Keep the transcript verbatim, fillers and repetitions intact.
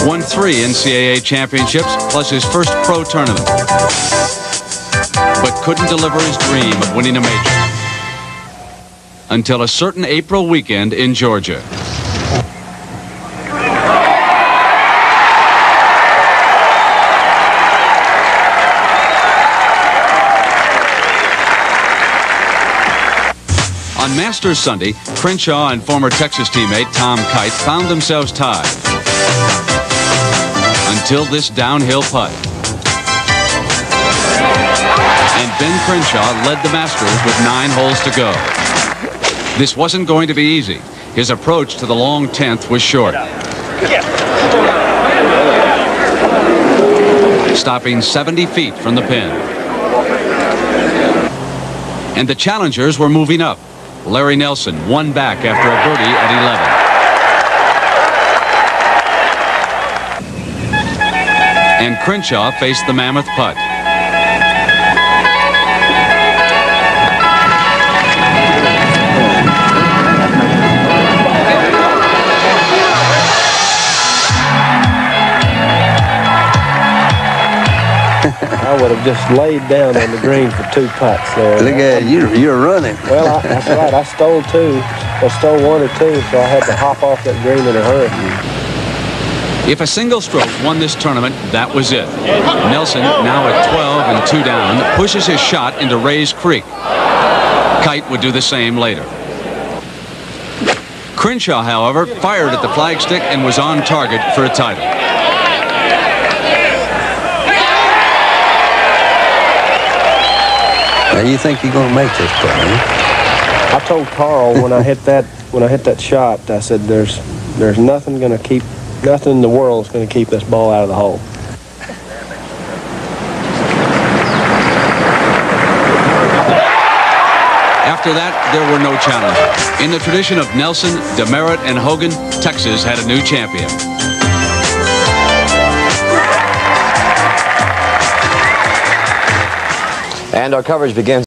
won three N C double A championships plus his first pro tournament, but couldn't deliver his dream of winning a major until a certain April weekend in Georgia. On Masters Sunday, Crenshaw and former Texas teammate Tom Kite found themselves tied until this downhill putt. And Ben Crenshaw led the Masters with nine holes to go. This wasn't going to be easy. His approach to the long tenth was short, stopping seventy feet from the pin. And the challengers were moving up. Larry Nelson one back after a birdie at eleven. And Crenshaw faced the mammoth putt. I would have just laid down on the green for two putts there. Look at you, you're running. Well, I, that's right. I stole two. I stole one or two, so I had to hop off that green in a hurry. If a single stroke won this tournament, that was it. Nelson, now at twelve and two down, pushes his shot into Rays Creek. Kite would do the same later. Crenshaw, however, fired at the flagstick and was on target for a title. Now you think you're going to make this play? Huh? I told Carl when I hit that when I hit that shot, I said, "There's there's nothing going to keep nothing in the world is going to keep this ball out of the hole." After that, there were no challenges. In the tradition of Nelson, Demerit, and Hogan, Texas had a new champion. And our coverage begins.